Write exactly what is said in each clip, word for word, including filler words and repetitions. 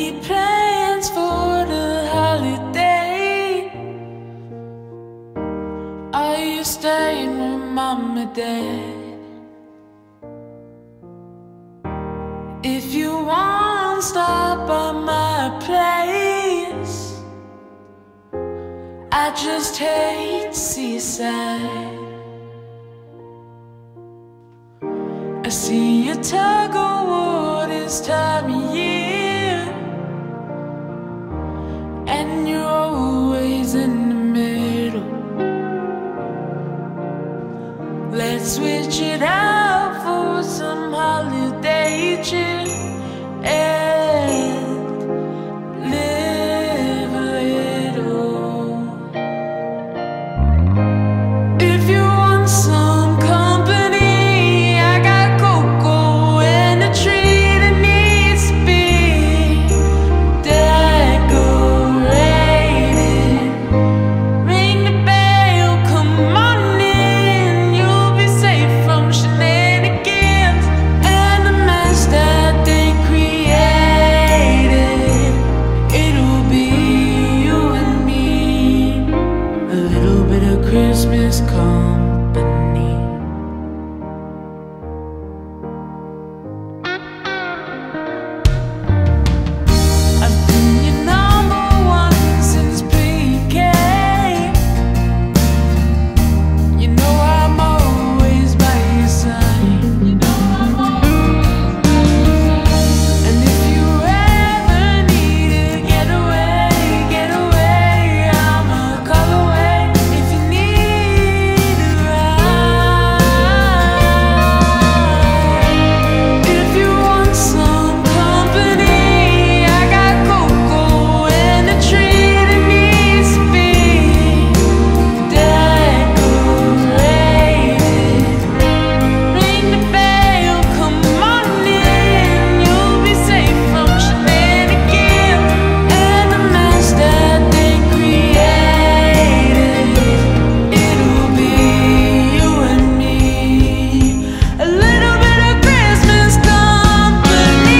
any plans for the holiday? Are you staying with mom and dad? If you want, stop by my place. I just hate to see you sad. I see you tug of war this time of year, and you're always in the middle. Let's switch it out for some holiday cheer and live a little. If you want some company, I got cocoa and a tree that needs to be decorated. Ring the bell, come on in. You'll be safe from shenanigans and the mess that they created. It'll be you and me, a little bit of Christmas company. I've been your number one since pre-K. You know I'm always by your side. You know I'm always by your side. And if you ever need to get away, get away, I'm a call away. If you need a ride, if you want some company, I got cocoa and a tree that needs to be decorated. Ring the bell, come on in. You'll be safe from shenanigans and the mess that they created. It'll be you and me, a little bit of Christmas company.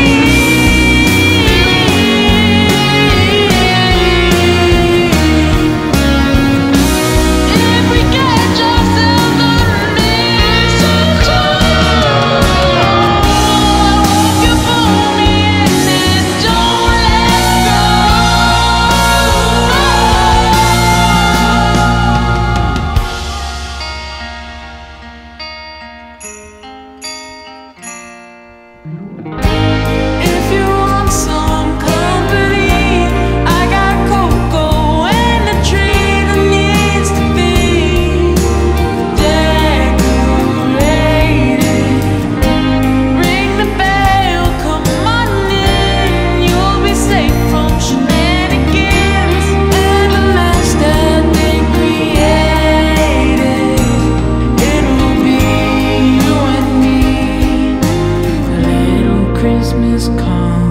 If we catch ourselves on mistletoe, I hope you pull me in and don't let go. If you want some company, I got cocoa and a tree that needs to be decorated. Ring the bell, come on in. You'll be safe from shenanigans and the mess that they created. It'll be you and me, a little Christmas company.